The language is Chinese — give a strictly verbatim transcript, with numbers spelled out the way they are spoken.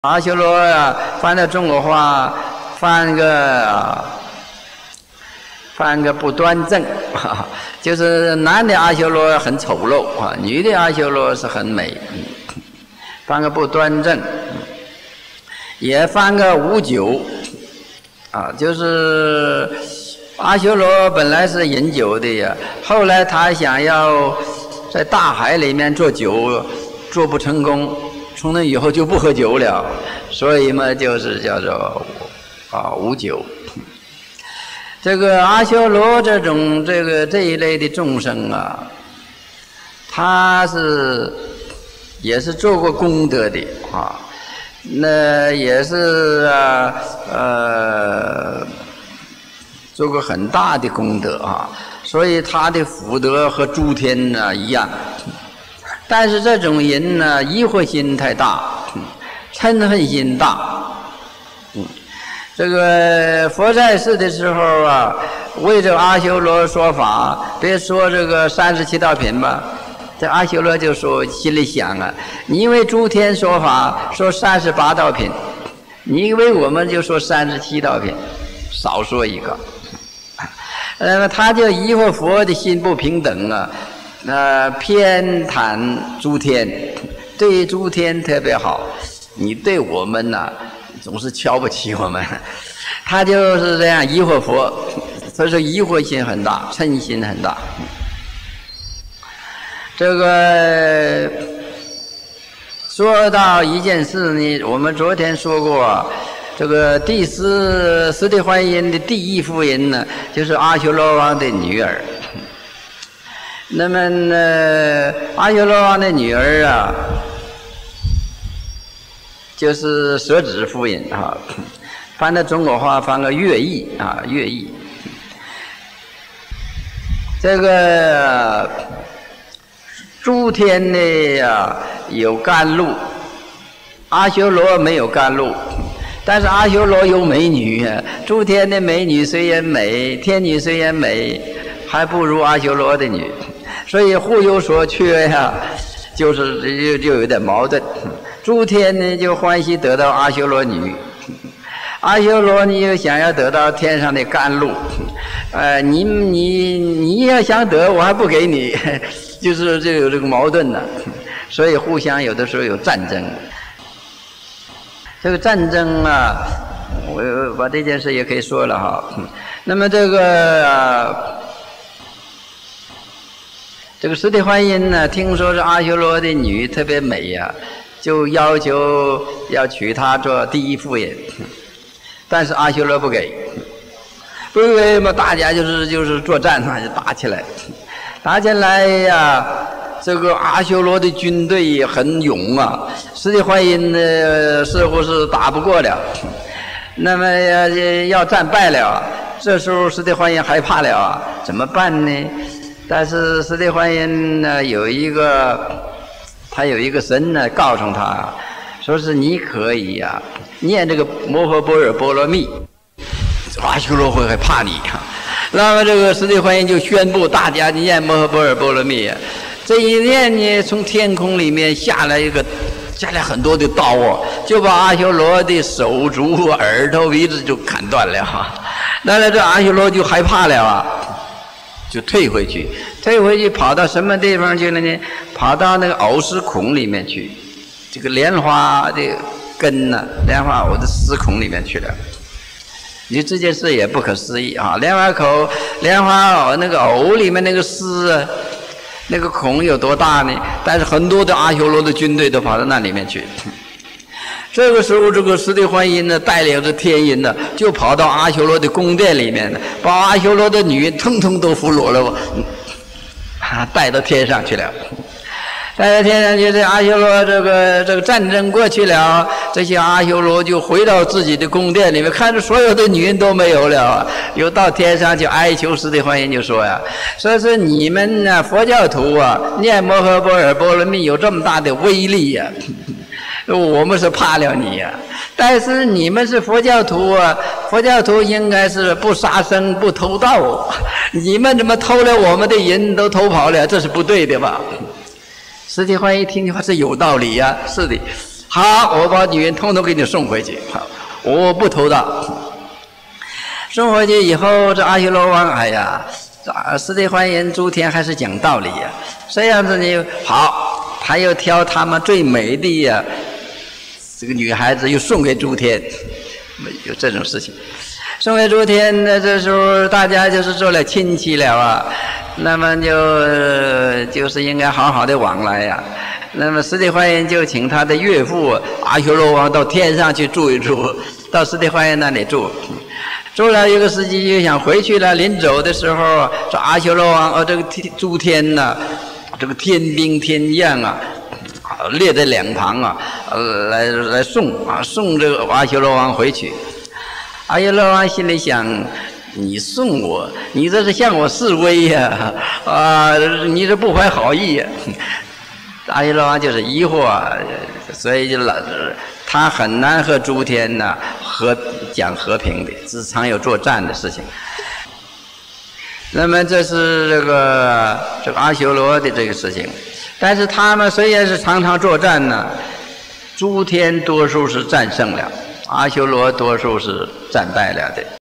阿修罗啊，翻到中国话，翻个翻个不端正，就是男的阿修罗很丑陋啊，女的阿修罗是很美，翻个不端正，也翻个无酒啊，就是阿修罗本来是饮酒的呀，后来他想要在大海里面做酒，做不成功。从那以后就不喝酒了，所以嘛，就是叫做啊无酒。这个阿修罗这种这个这一类的众生啊，他是也是做过功德的啊，那也是啊呃做过很大的功德啊，所以他的福德和诸天呢一样。但是这种人呢，疑惑心太大，嗔恨心大。嗯，这个佛在世的时候啊，为这阿修罗说法，别说这个三十七道品吧，这阿修罗就说心里想啊，你为诸天说法，说三十八道品，你为我们就说三十七道品，少说一个。那么他就疑惑佛的心不平等啊。那偏袒诸天，对诸天特别好，你对我们呢、啊、总是瞧不起我们，他就是这样疑惑佛，所以说疑惑心很大，嗔心很大。这个说到一件事呢，我们昨天说过，这个第四十地观音的第一夫人呢，就是阿修罗王的女儿。那么呢，阿修罗王的女儿啊，就是舍子夫人啊，翻到中国话翻个乐意啊，乐意。这个诸天呢呀有甘露，阿修罗没有甘露，但是阿修罗有美女啊。诸天的美女虽然美，天女虽然美，还不如阿修罗的女。所以互有所缺呀、啊，就是就就有点矛盾。诸天呢就欢喜得到阿修罗女，阿修罗你又想要得到天上的甘露，呃，你你你要想得，我还不给你，就是就有这个矛盾呢、啊。所以互相有的时候有战争。这个战争啊，我把这件事也可以说了哈。那么这个。呃这个十地观音呢，听说是阿修罗的女特别美呀、啊，就要求要娶她做第一夫人，但是阿修罗不给，不给嘛，大家就是就是作战嘛，就打起来，打起来呀，这个阿修罗的军队也很勇啊，十地观音呢似乎是打不过了，那么要要战败了，这时候十地观音害怕了啊，怎么办呢？但是十地观音呢有一个，他有一个神呢告诉他，说是你可以呀、啊、念这个摩诃般若波罗蜜，阿修罗会害怕你啊。那么这个十地观音就宣布大家念摩诃般若波罗蜜，这一念呢，从天空里面下来一个，下来很多的刀啊，就把阿修罗的手足、耳朵、鼻子就砍断了哈。那么这阿修罗就害怕了啊。就退回去，退回去跑到什么地方去了呢？跑到那个藕丝孔里面去，这个莲花的根呢、啊，莲花藕的丝孔里面去了。你这件事也不可思议啊！莲花口、莲花藕那个藕里面那个丝啊，那个孔有多大呢？但是很多的阿修罗的军队都跑到那里面去。这个时候，这个十地观音呢，带领着天音呢，就跑到阿修罗的宫殿里面呢，把阿修罗的女通通都俘虏了，啊，带到天上去了。带到天上去，这阿修罗这个这个战争过去了，这些阿修罗就回到自己的宫殿里面，看着所有的女人都没有了，又到天上去哀求十地观音，就说呀，说是你们呢佛教徒啊，念摩诃般若波罗蜜有这么大的威力呀、啊。我们是怕了你呀、啊，但是你们是佛教徒啊，佛教徒应该是不杀生不偷盗，你们怎么偷了我们的人都偷跑了，这是不对的吧？十地观音一听的话是有道理呀、啊，是的， 好，我把女人统统给你送回去，好，我不偷盗。送回去以后，这阿修罗王，哎呀，释提桓因诸天还是讲道理呀、啊，这样子呢，好，他又挑他们最美的呀、啊，这个女孩子又送给诸天，有这种事情。送给诸天呢，这时候大家就是做了亲戚了啊，那么就、呃、就是应该好好的往来呀、啊。那么释提桓因就请他的岳父阿修罗王到天上去住一住，到释提桓因那里住，住了一个时期就想回去了。临走的时候，说阿修罗王哦，这个天诸天呐、啊，这个天兵天将啊，列在两旁啊，呃，来来送啊，送这个阿修罗王回去。阿修罗王心里想：你送我，你这是向我示威呀、啊！啊，你这不怀好意呀、啊！阿修罗王就是疑惑、啊，所以就老他很难和诸天呢、啊、和讲和平的，只常有作战的事情。那么这是这个这个阿修罗的这个事情，但是他们虽然是常常作战呢，诸天多数是战胜了，阿修罗多数是战败了的。